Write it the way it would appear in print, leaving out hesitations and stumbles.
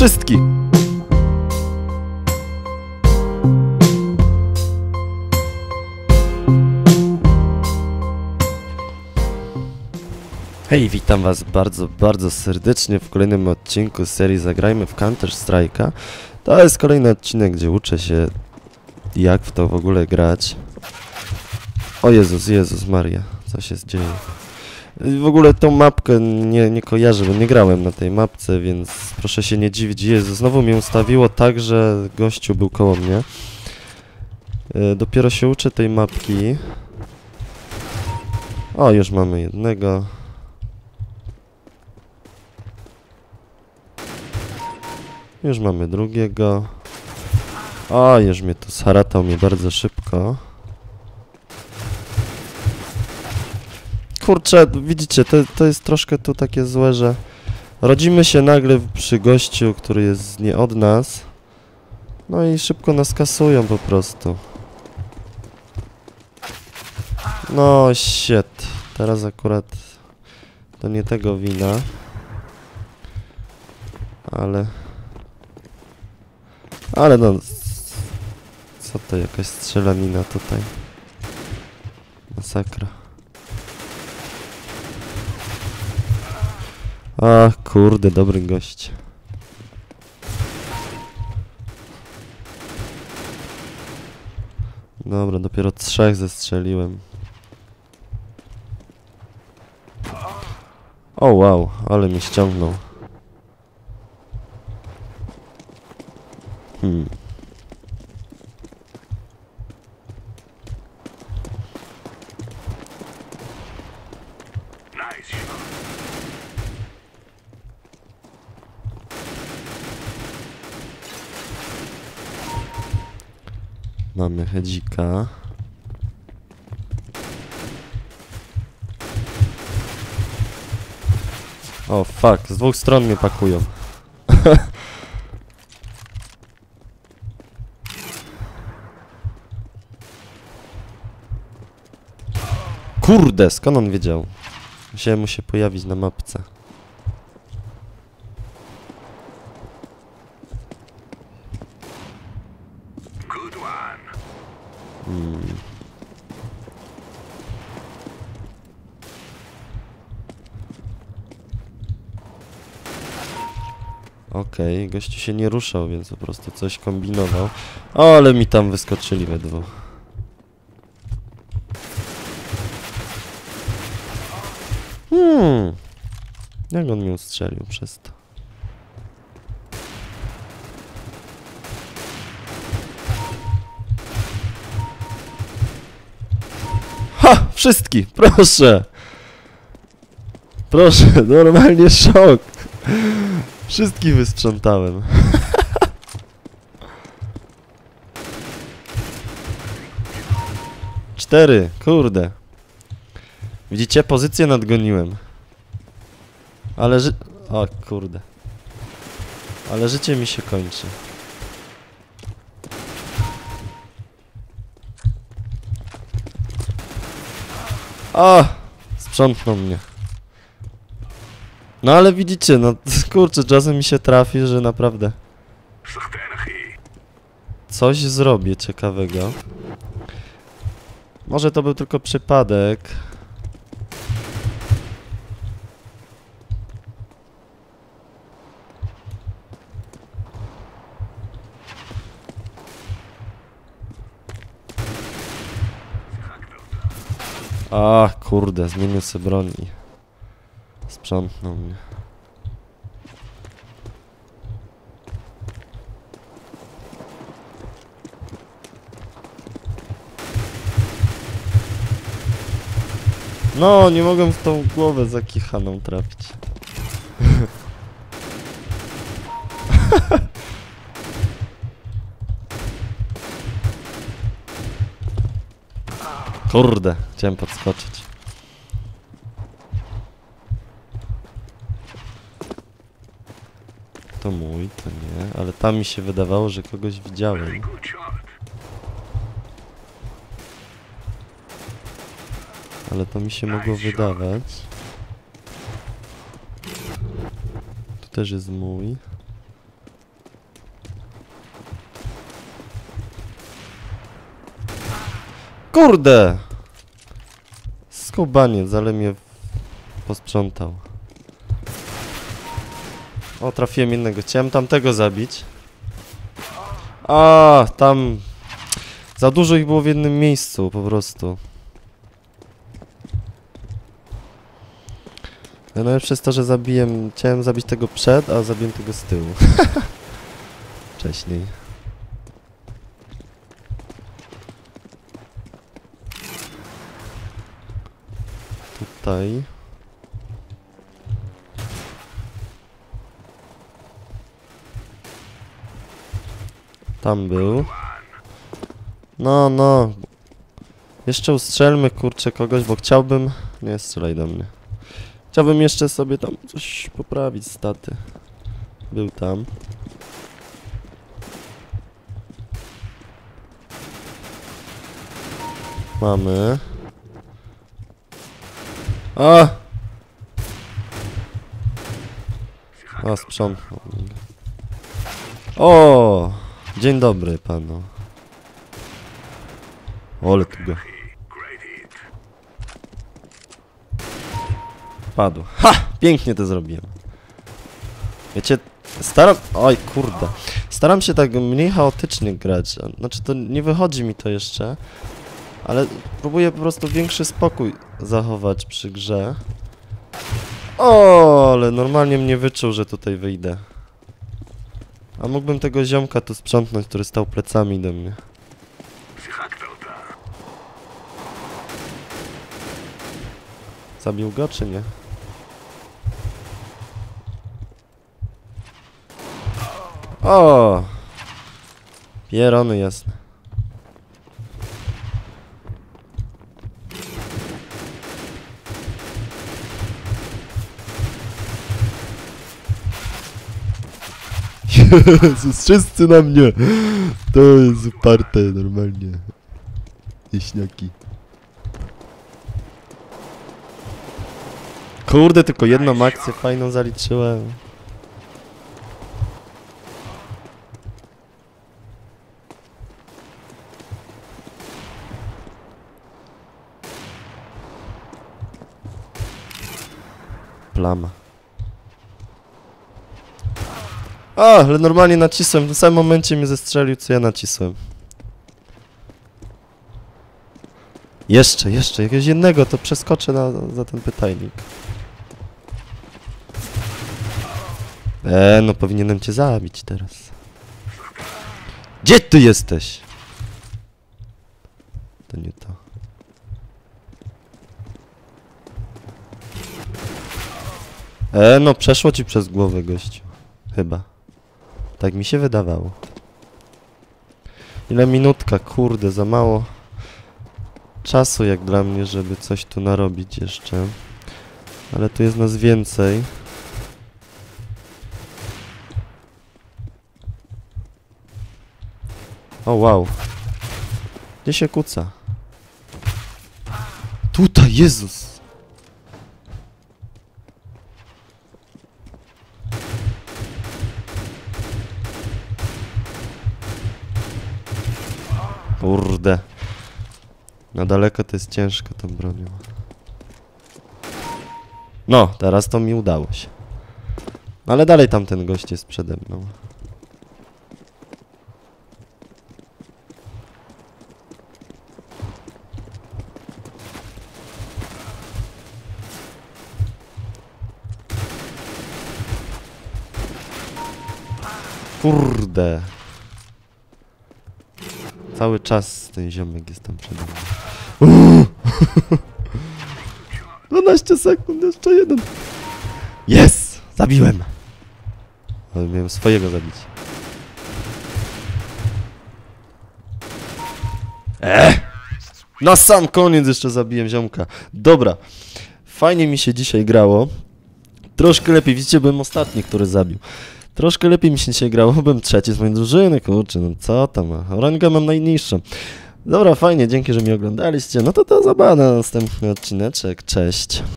wszystkich! Hej, witam was bardzo serdecznie w kolejnym odcinku z serii Zagrajmy w Counter Strike'a. To jest kolejny odcinek, gdzie uczę się, jak w to w ogóle grać. O Jezus Maria, co się dzieje? W ogóle tą mapkę nie kojarzę, bo nie grałem na tej mapce, więc proszę się nie dziwić. Jezu, znowu mnie ustawiło tak, że gościu był koło mnie. Dopiero się uczę tej mapki. O, już mamy jednego. Już mamy drugiego. O, już mnie tu zharatał bardzo szybko. Kurczę, widzicie, to jest troszkę tu takie złe, że rodzimy się nagle przy gościu, który jest nie od nas. No i szybko nas kasują po prostu. No, shit. Teraz akurat to nie tego wina. Ale no... Co to, jakaś strzelanina tutaj? Masakra. Ach, kurde, dobry gość. Dobra, dopiero 3 zestrzeliłem. O wow, ale mnie ściągnął. Mamy hedzika. O fuck, z dwóch stron mnie pakują. Kurde, skąd on wiedział? Musiałem mu się pojawić na mapce. Okej, gościu się nie ruszał, więc po prostu coś kombinował. O, ale mi tam wyskoczyli we dwóch. Jak on mnie ustrzelił przez to? Ha! Wszystkich! Proszę! Proszę, normalnie szok! Wszystkich wysprzątałem. 4, kurde. Widzicie? Pozycję nadgoniłem. Ale o kurde. Ale życie mi się kończy. O! Sprzątnął mnie. No ale widzicie, no kurczę, czasem mi się trafi, że naprawdę coś zrobię ciekawego. Może to był tylko przypadek. A kurde, zmienię sobie broń i sprzątnął mnie. No, nie mogłem w tą głowę zakichaną trafić. Kurde, chciałem podskoczyć. To mój, to nie, ale tam mi się wydawało, że kogoś widziałem. Ale to mi się mogło wydawać. Tu też jest mój. Kurde! Skubaniec, ale mnie posprzątał. O, trafiłem innego. Chciałem tamtego zabić. A, tam... Za dużo ich było w jednym miejscu, po prostu. Najlepsze jest to, że zabiłem... Chciałem zabić tego przed, a zabiłem tego z tyłu. Wcześniej. Tutaj. Tam był. No. Jeszcze ustrzelmy, kurczę, kogoś, bo chciałbym... Nie strzelaj do mnie. Chciałbym jeszcze sobie tam coś poprawić, staty. Był tam. Mamy. A! A, sprzątnął. O! Dzień dobry panu. Ole tu go. Padł. Ha! Pięknie to zrobiłem. Wiecie, oj, kurde. Staram się tak mniej chaotycznie grać. Znaczy, to nie wychodzi mi to jeszcze. Ale próbuję po prostu większy spokój zachować przy grze. O, ale normalnie mnie wyczuł, że tutaj wyjdę. A mógłbym tego ziomka tu sprzątnąć, który stał plecami do mnie. Zabił go, czy nie? O! Pierony jasne. Jezus, wszyscy na mnie! To jest uparte normalnie. Wieśniaki. Kurde, tylko jedną akcję fajną zaliczyłem. Plama. A, ale normalnie nacisłem. W tym samym momencie mnie zestrzelił, co ja nacisłem. Jeszcze, jakiegoś jednego, to przeskoczę za ten pytajnik. No powinienem cię zabić teraz. Gdzie ty jesteś? To nie to. No przeszło ci przez głowę, gościu. Chyba. Tak mi się wydawało. Ile minutka, kurde, za mało czasu jak dla mnie, żeby coś tu narobić jeszcze. Ale tu jest nas więcej. O, wow. Gdzie się kuca? Tutaj, Jezus! Kurde. Na daleko to jest ciężko tą bronią. No, teraz to mi udało się. Ale dalej tamten gość jest przede mną. Kurde. Cały czas ten ziomek jest tam przede mną. 12 sekund, jeszcze jeden. Jest! Zabiłem! Ale miałem swojego zabić. Na sam koniec jeszcze zabiłem ziomka. Dobra. Fajnie mi się dzisiaj grało. Troszkę lepiej. Widzicie, byłem ostatni, który zabił. Troszkę lepiej mi się dzisiaj grało, byłem trzeci z mojej drużyny, kurczę, no co tam, rangę mam najniższą. Dobra, fajnie, dzięki, że mnie oglądaliście, no to do zobaczenia na następny odcineczek, cześć.